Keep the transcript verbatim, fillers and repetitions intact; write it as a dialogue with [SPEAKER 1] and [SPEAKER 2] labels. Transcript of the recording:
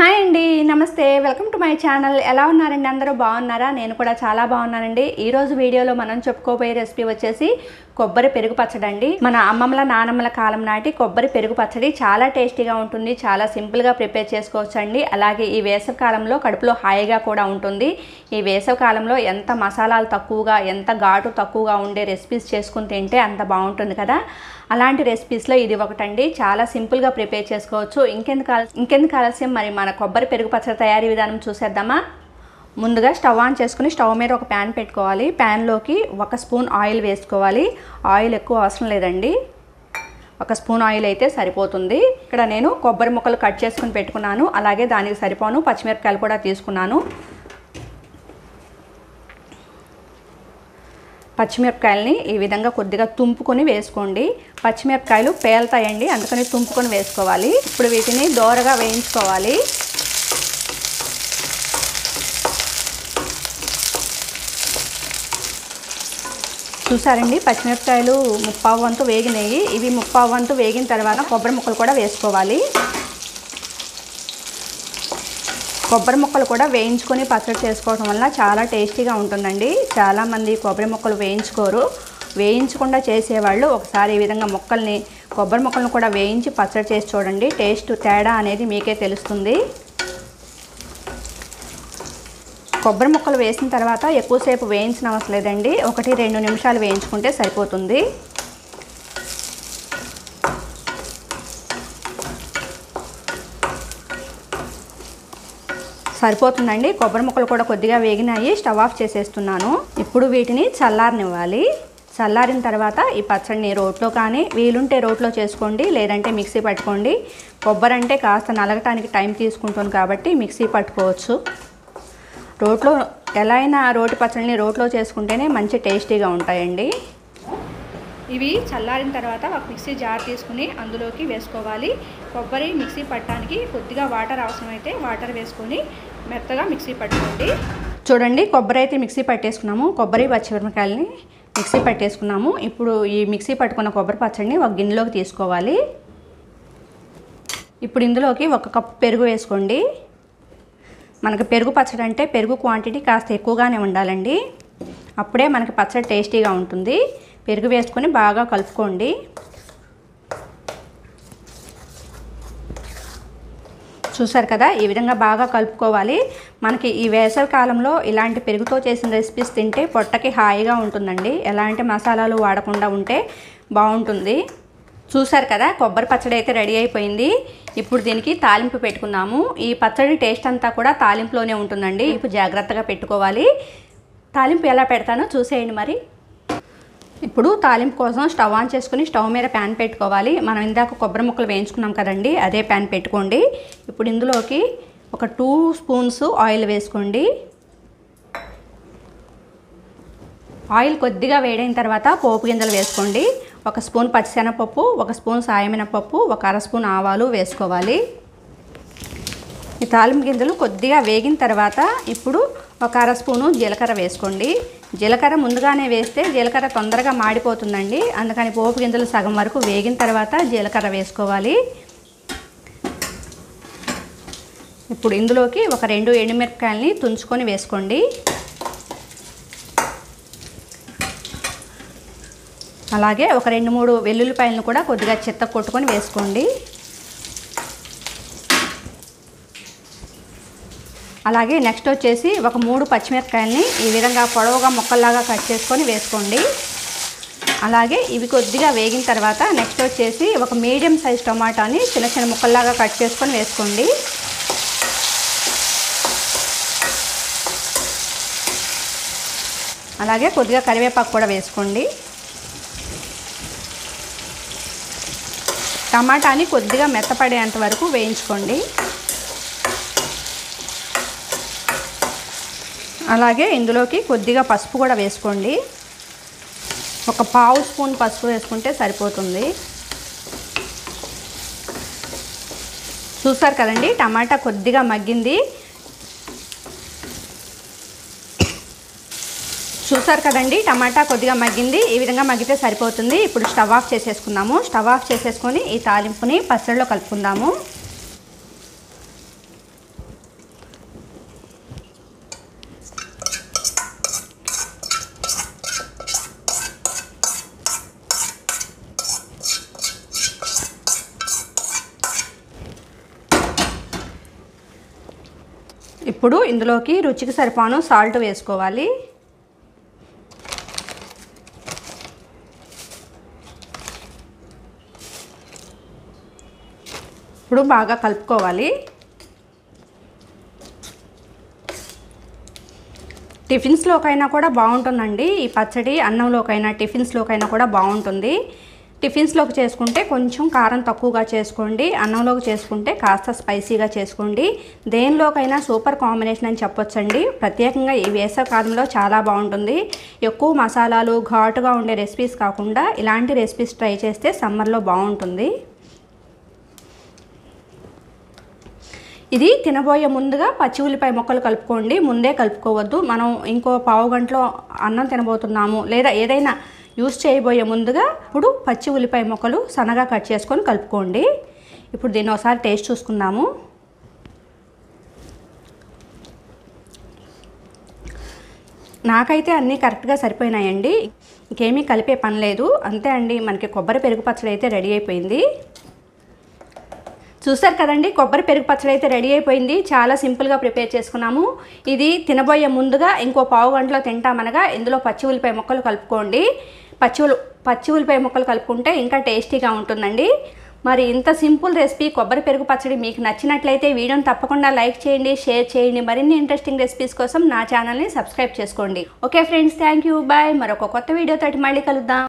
[SPEAKER 1] Hi అండి, నమస్తే. Welcome to my channel. ఎలా ఉన్నారండి? అందరూ బాగున్నారా? నేను కూడా చాలా బాగున్నానండి. ఈరోజు వీడియోలో మనం చెప్పుకోబోయే రెసిపీ వచ్చేసి కొబ్బరి పెరుగు పచ్చడి అండి. మన అమ్మమ్మల నానమ్మల కాలం నాటి కొబ్బరి పెరుగు పచ్చడి చాలా టేస్టీగా ఉంటుంది. చాలా సింపుల్గా ప్రిపేర్ చేసుకోవచ్చు అండి. అలాగే ఈ వేసవి కాలంలో కడుపులో హాయిగా కూడా ఉంటుంది. ఈ వేసవి కాలంలో ఎంత మసాలాలు తక్కువగా, ఎంత ఘాటు తక్కువగా ఉండే రెసిపీస్ చేసుకుని తింటే అంత బాగుంటుంది కదా. అలాంటి రెసిపీస్లో ఇది ఒకటండి. చాలా సింపుల్గా ప్రిపేర్ చేసుకోవచ్చు. ఇంకెందుకు ఇంకెందుకు ఆలస్యం, మరి మన కొబ్బరి పెరుగు పచ్చడి తయారీ విధానం చూసేద్దామా. ముందుగా స్టవ్ ఆన్ చేసుకుని స్టవ్ మీద ఒక ప్యాన్ పెట్టుకోవాలి. ప్యాన్లోకి ఒక స్పూన్ ఆయిల్ వేసుకోవాలి. ఆయిల్ ఎక్కువ అవసరం లేదండి, ఒక స్పూన్ ఆయిల్ అయితే సరిపోతుంది. ఇక్కడ నేను కొబ్బరి ముక్కలు కట్ చేసుకుని పెట్టుకున్నాను. అలాగే దానికి సరిపోను పచ్చిమిరపకాయలు కూడా తీసుకున్నాను. పచ్చిమిరపకాయలని ఈ విధంగా కొద్దిగా తుంపుకొని వేసుకోండి. పచ్చిమిరపకాయలు పేలుతాయండి, అందుకని తుంపుకొని వేసుకోవాలి. ఇప్పుడు వీటిని దోరగా వేయించుకోవాలి. చూసారండి, పచ్చిమిరపకాయలు ముప్పావు వంతు వేగినాయి. ఇవి ముప్పావు వంతు వేగిన తర్వాత కొబ్బరి ముక్కలు కూడా వేసుకోవాలి. కొబ్బరి ముక్కలు కూడా వేయించుకొని పచ్చడి చేసుకోవడం వల్ల చాలా టేస్టీగా ఉంటుందండి. చాలామంది కొబ్బరి ముక్కలు వేయించుకోరు. వేయించకుండా చేసేవాళ్ళు ఒకసారి ఈ విధంగా ముక్కల్ని కొబ్బరి ముక్కలను కూడా వేయించి పచ్చడి చేసి చూడండి. టేస్ట్ తేడా అనేది మీకే తెలుస్తుంది. కొబ్బరి ముక్కలు వేసిన తర్వాత ఎక్కువసేపు వేయించిన అవసరం లేదండి, ఒకటి రెండు నిమిషాలు వేయించుకుంటే సరిపోతుంది. సరిపోతుందండి. కొబ్బరి ముక్కలు కూడా కొద్దిగా వేగినాయి. స్టవ్ ఆఫ్ చేసేస్తున్నాను. ఇప్పుడు వీటిని చల్లారనివ్వాలి. చల్లారిన తర్వాత ఈ పచ్చడిని రోట్లో కానీ వీలుంటే రోట్లో చేసుకోండి, లేదంటే మిక్సీ పట్టుకోండి. కొబ్బరి అంటే కాస్త నలగటానికి టైం తీసుకుంటుంది కాబట్టి మిక్సీ పట్టుకోవచ్చు. రోట్లో ఎలా అయినా రోటి పచ్చడిని రోట్లో చేసుకుంటేనే మంచి టేస్టీగా ఉంటాయండి. ఇవి చల్లారిన తర్వాత ఒక మిక్సీ జార్ తీసుకుని అందులోకి వేసుకోవాలి. కొబ్బరి మిక్సీ పట్టడానికి కొద్దిగా వాటర్ అవసరమైతే వాటర్ వేసుకొని మెత్తగా మిక్సీ పట్టుకోండి. చూడండి, కొబ్బరి అయితే మిక్సీ పట్టేసుకున్నాము. కొబ్బరి పచ్చిమిరపకాయలని మిక్సీ పట్టేసుకున్నాము. ఇప్పుడు ఈ మిక్సీ పట్టుకున్న కొబ్బరి పచ్చడిని ఒక గిన్నెలోకి తీసుకోవాలి. ఇప్పుడు ఇందులోకి ఒక కప్పు పెరుగు వేసుకోండి. మనకు పెరుగు పచ్చడి అంటే పెరుగు క్వాంటిటీ కాస్త ఎక్కువగానే ఉండాలండి, అప్పుడే మనకి పచ్చడి టేస్టీగా ఉంటుంది. పెరుగు వేసుకొని బాగా కలుపుకోండి. చూసారు కదా, ఈ విధంగా బాగా కలుపుకోవాలి. మనకి ఈ వేసవి కాలంలో ఇలాంటి పెరుగుతో చేసిన రెసిపీస్ తింటే పొట్టకి హాయిగా ఉంటుందండి. ఎలాంటి మసాలాలు వాడకుండా ఉంటే బాగుంటుంది. చూసారు కదా, కొబ్బరి పచ్చడి అయితే రెడీ అయిపోయింది. ఇప్పుడు దీనికి తాలింపు పెట్టుకుందాము. ఈ పచ్చడి టేస్ట్ అంతా కూడా తాలింపులోనే ఉంటుందండి. ఇప్పుడు జాగ్రత్తగా పెట్టుకోవాలి. తాలింపు ఎలా పెడతానో చూసేయండి. మరి ఇప్పుడు తాలింపు కోసం స్టవ్ ఆన్ చేసుకుని స్టవ్ మీద ప్యాన్ పెట్టుకోవాలి. మనం ఇందాక కొబ్బరి ముక్కలు వేయించుకున్నాం కదండి, అదే ప్యాన్ పెట్టుకోండి. ఇప్పుడు ఇందులోకి ఒక టూ స్పూన్స్ ఆయిల్ వేసుకోండి. ఆయిల్ కొద్దిగా వేడైన తర్వాత పోపు గింజలు వేసుకోండి. ఒక స్పూన్ పచ్చిశనగపప్పు, ఒక స్పూన్ సాయమినపప్పు, ఒక అర స్పూన్ ఆవాలు వేసుకోవాలి. ఈ తాలింపు గింజలు కొద్దిగా వేగిన తర్వాత ఇప్పుడు ఒక అర స్పూను జీలకర్ర వేసుకోండి. జీలకర్ర ముందుగానే వేస్తే జీలకర్ర తొందరగా మాడిపోతుందండి, అందుకని పోపు గింజలు సగం వరకు వేగిన తర్వాత జీలకర్ర వేసుకోవాలి. ఇప్పుడు ఇందులోకి ఒక రెండు ఎండుమిరపకాయలని తుంచుకొని వేసుకోండి. అలాగే ఒక రెండు మూడు వెల్లుల్లిపాయలను కూడా కొద్దిగా చెత్త కొట్టుకొని వేసుకోండి. అలాగే నెక్స్ట్ వచ్చేసి ఒక మూడు పచ్చిమిరపకాయలని ఈ విధంగా పొడవుగా ముక్కల్లాగా కట్ చేసుకొని వేసుకోండి. అలాగే ఇవి కొద్దిగా వేగిన తర్వాత నెక్స్ట్ వచ్చేసి ఒక మీడియం సైజ్ టమాటాని చిన్న చిన్న ముక్కల్లాగా కట్ చేసుకొని వేసుకోండి. అలాగే కొద్దిగా కరివేపాకు కూడా వేసుకోండి. టమాటాని కొద్దిగా మెత్తపడేంత వరకు వేయించుకోండి. అలాగే ఇందులోకి కొద్దిగా పసుపు కూడా వేసుకోండి. ఒక పావు స్పూన్ పసుపు వేసుకుంటే సరిపోతుంది. చూసారు కదండి, టమాటా కొద్దిగా మగ్గింది. చూసారు కదండి, టమాటా కొద్దిగా మగ్గింది. ఈ విధంగా మగ్గితే సరిపోతుంది. ఇప్పుడు స్టవ్ ఆఫ్ చేసేసుకుందాము. స్టవ్ ఆఫ్ చేసేసుకొని ఈ తాలింపుని పచ్చడిలో కలుపుకుందాము. ఇప్పుడు ఇందులోకి రుచికి సరిపాను సాల్ట్ వేసుకోవాలి. ఇప్పుడు బాగా కలుపుకోవాలి. టిఫిన్స్లోకైనా కూడా బాగుంటుందండి ఈ పచ్చడి. అన్నంలోకైనా టిఫిన్స్లోకైనా కూడా బాగుంటుంది. టిఫిన్స్లోకి చేసుకుంటే కొంచెం కారం తక్కువగా చేసుకోండి, అన్నంలోకి చేసుకుంటే కాస్త స్పైసీగా చేసుకోండి. దేనిలోకైనా సూపర్ కాంబినేషన్ అని చెప్పొచ్చండి. ప్రత్యేకంగా ఈ వేసవికాలంలో చాలా బాగుంటుంది. ఎక్కువ మసాలాలు ఘాటుగా ఉండే రెసిపీస్ కాకుండా ఇలాంటి రెసిపీస్ ట్రై చేస్తే సమ్మర్లో బాగుంటుంది. ఇది తినబోయే ముందుగా పచ్చి ఉల్లిపాయ ముక్కలు కలుపుకోండి. ముందే కలుపుకోవద్దు. మనం ఇంకో పావు గంటలో అన్నం తినబోతున్నాము లేదా ఏదైనా యూస్ చేయబోయే ముందుగా ఇప్పుడు పచ్చి ఉల్లిపాయ ముక్కలు సన్నగా కట్ చేసుకొని కలుపుకోండి. ఇప్పుడు దీన్ని ఒకసారి టేస్ట్ చూసుకుందాము. నాకైతే అన్నీ కరెక్ట్గా సరిపోయినాయండి. ఇంకేమీ కలిపే పని లేదు. అంతే అండి, మనకి కొబ్బరి పెరుగు పచ్చడి అయితే రెడీ అయిపోయింది. చూసారు కదండి, కొబ్బరి పెరుగు పచ్చడి అయితే రెడీ అయిపోయింది. చాలా సింపుల్గా ప్రిపేర్ చేసుకున్నాము. ఇది తినబోయే ముందుగా ఇంకో పావు గంటలో తింటామనగా ఇందులో పచ్చి ఉల్లిపాయ ముక్కలు కలుపుకోండి. పచ్చి ఉల్లి పచ్చి ఉల్లిపాయ ముక్కలు కలుపుకుంటే ఇంకా టేస్టీగా ఉంటుందండి. మరి ఇంత సింపుల్ రెసిపీ కొబ్బరి పెరుగు పచ్చడి మీకు నచ్చినట్లయితే వీడియోని తప్పకుండా లైక్ చేయండి, షేర్ చేయండి. మరిన్ని ఇంట్రెస్టింగ్ రెసిపీస్ కోసం నా ఛానల్ని సబ్స్క్రైబ్ చేసుకోండి. Okay friends, thank you, bye. మరొక కొత్త వీడియోతోటి మళ్ళీ కలుద్దాం.